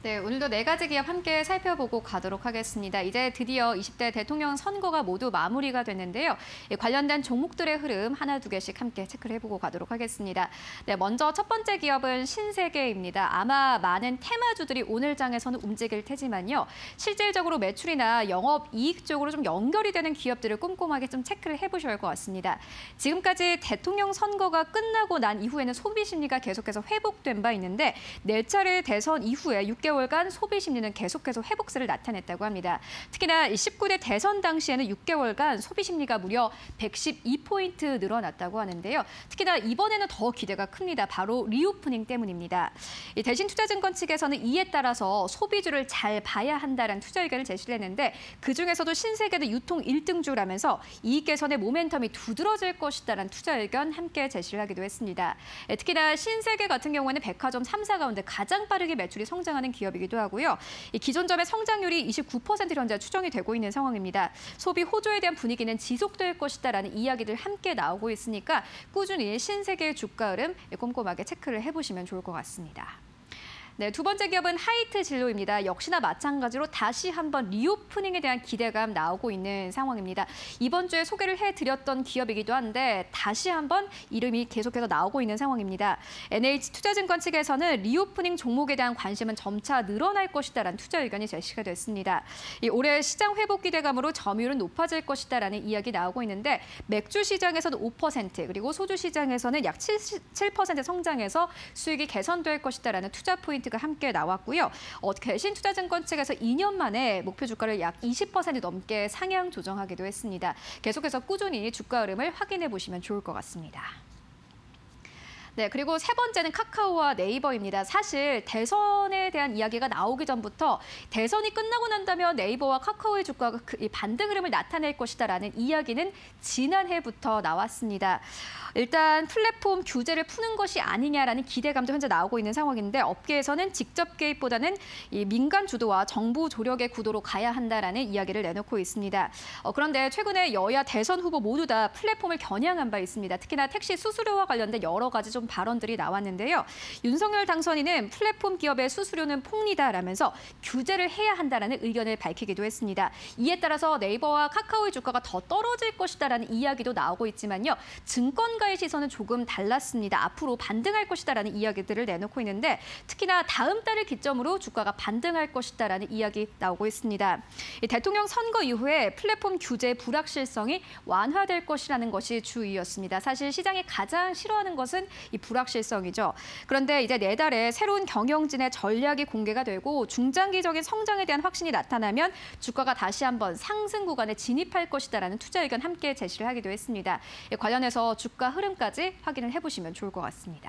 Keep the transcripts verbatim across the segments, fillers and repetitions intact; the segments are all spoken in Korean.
네, 오늘도 네 가지 기업 함께 살펴보고 가도록 하겠습니다. 이제 드디어 이십 대 대통령 선거가 모두 마무리가 됐는데요. 관련된 종목들의 흐름 하나 두 개씩 함께 체크를 해보고 가도록 하겠습니다. 네, 먼저 첫 번째 기업은 신세계입니다. 아마 많은 테마주들이 오늘 장에서는 움직일 테지만요. 실질적으로 매출이나 영업이익 쪽으로 좀 연결이 되는 기업들을 꼼꼼하게 좀 체크를 해보셔야 할 것 같습니다. 지금까지 대통령 선거가 끝나고 난 이후에는 소비 심리가 계속해서 회복된 바 있는데 네 차례 대선 이후에 육 개월간 소비 심리는 계속해서 회복세를 나타냈다고 합니다. 특히나 십구 대 대선 당시에는 육 개월간 소비 심리가 무려 백십이 포인트 늘어났다고 하는데요. 특히나 이번에는 더 기대가 큽니다. 바로 리오프닝 때문입니다. 대신투자증권 측에서는 이에 따라서 소비주를 잘 봐야 한다는 투자 의견을 제시를 했는데 그중에서도 신세계는 유통 일 등주라면서 이익 개선의 모멘텀이 두드러질 것이다라는 투자 의견 함께 제시를 하기도 했습니다. 특히나 신세계 같은 경우에는 백화점 삼 사 가운데 가장 빠르게 매출이 성장하는 기업이기도 하고요. 이 기존점의 성장률이 이십구 퍼센트 현재 추정이 되고 있는 상황입니다. 소비 호조에 대한 분위기는 지속될 것이다라는 이야기들 함께 나오고 있으니까 꾸준히 신세계의 주가 흐름 꼼꼼하게 체크를 해보시면 좋을 것 같습니다. 네, 두 번째 기업은 하이트 진로입니다. 역시나 마찬가지로 다시 한번 리오프닝에 대한 기대감 나오고 있는 상황입니다. 이번 주에 소개를 해드렸던 기업이기도 한데 다시 한번 이름이 계속해서 나오고 있는 상황입니다. 엔에이치투자증권 측에서는 리오프닝 종목에 대한 관심은 점차 늘어날 것이다라는 투자 의견이 제시가 됐습니다. 이 올해 시장 회복 기대감으로 점유율은 높아질 것이다라는 이야기 나오고 있는데 맥주 시장에서는 오 퍼센트 그리고 소주 시장에서는 약 칠 퍼센트 성장해서 수익이 개선될 것이다라는 투자 포인트 가 함께 나왔고요. 어, 대신투자증권 측에서 이 년 만에 목표 주가를 약 이십 퍼센트 넘게 상향 조정하기도 했습니다. 계속해서 꾸준히 주가 흐름을 확인해 보시면 좋을 것 같습니다. 네, 그리고 세 번째는 카카오와 네이버입니다. 사실 대선에 대한 이야기가 나오기 전부터 대선이 끝나고 난다면 네이버와 카카오의 주가가 반등 흐름을 나타낼 것이다라는 이야기는 지난해부터 나왔습니다. 일단 플랫폼 규제를 푸는 것이 아니냐라는 기대감도 현재 나오고 있는 상황인데 업계에서는 직접 개입보다는 이 민간 주도와 정부 조력의 구도로 가야 한다라는 이야기를 내놓고 있습니다. 어, 그런데 최근에 여야 대선 후보 모두 다 플랫폼을 겨냥한 바 있습니다. 특히나 택시 수수료와 관련된 여러 가지 좀 발언들이 나왔는데요. 윤석열 당선인은 플랫폼 기업의 수수료는 폭리다라면서 규제를 해야 한다라는 의견을 밝히기도 했습니다. 이에 따라서 네이버와 카카오의 주가가 더 떨어질 것이다라는 이야기도 나오고 있지만요. 증권가의 시선은 조금 달랐습니다. 앞으로 반등할 것이다라는 이야기들을 내놓고 있는데 특히나 다음 달을 기점으로 주가가 반등할 것이다라는 이야기 나오고 있습니다. 이 대통령 선거 이후에 플랫폼 규제 불확실성이 완화될 것이라는 것이 주의였습니다. 사실 시장이 가장 싫어하는 것은 이 불확실성이죠. 그런데 이제 내달에 새로운 경영진의 전략이 공개가 되고 중장기적인 성장에 대한 확신이 나타나면 주가가 다시 한번 상승 구간에 진입할 것이다라는 투자 의견 함께 제시를 하기도 했습니다. 관련해서 주가 흐름까지 확인을 해보시면 좋을 것 같습니다.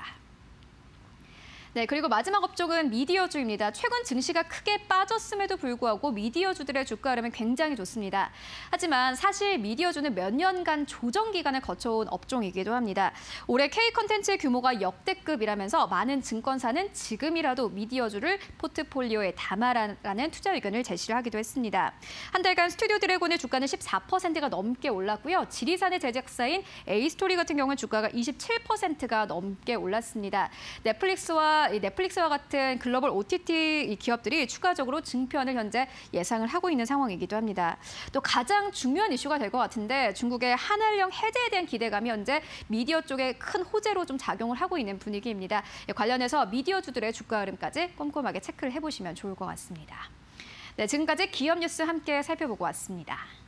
네, 그리고 마지막 업종은 미디어주입니다. 최근 증시가 크게 빠졌음에도 불구하고 미디어주들의 주가 흐름은 굉장히 좋습니다. 하지만 사실 미디어주는 몇 년간 조정 기간을 거쳐온 업종이기도 합니다. 올해 K컨텐츠의 규모가 역대급이라면서 많은 증권사는 지금이라도 미디어주를 포트폴리오에 담아라라는 투자 의견을 제시를 하기도 했습니다. 한 달간 스튜디오 드래곤의 주가는 십사 퍼센트가 넘게 올랐고요. 지리산의 제작사인 A스토리 같은 경우는 주가가 이십칠 퍼센트가 넘게 올랐습니다. 넷플릭스와 이 넷플릭스와 같은 글로벌 오티티 기업들이 추가적으로 증편을 현재 예상을 하고 있는 상황이기도 합니다. 또 가장 중요한 이슈가 될 것 같은데 중국의 한알령 해제에 대한 기대감이 현재 미디어 쪽에 큰 호재로 좀 작용을 하고 있는 분위기입니다. 관련해서 미디어주들의 주가 흐름까지 꼼꼼하게 체크를 해보시면 좋을 것 같습니다. 네, 지금까지 기업 뉴스 함께 살펴보고 왔습니다.